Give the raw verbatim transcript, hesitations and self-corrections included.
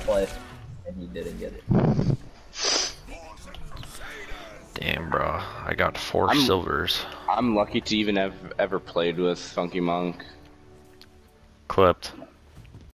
play, and he didn't get it. Damn, bro. I got four I'm, silvers. I'm lucky to even have ever played with Funky Monk. Clipped.